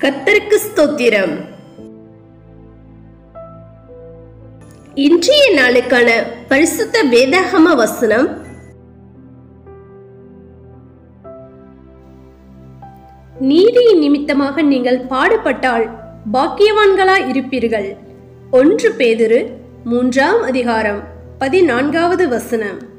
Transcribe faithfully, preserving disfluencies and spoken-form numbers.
கர்த்தருக்கு ஸ்தோத்திரம். இன்றைய நாளுக்கான பரிசுத்த வேதாகம வசனம் நீதியின் நிமித்தமாக நீங்கள் பாடுபட்டால் பாக்கியவான்களாய் இருப்பீர்கள். ஒன்று பேதுரு மூன்றாம் அதிகாரம் பதினான்காவது வசனம்.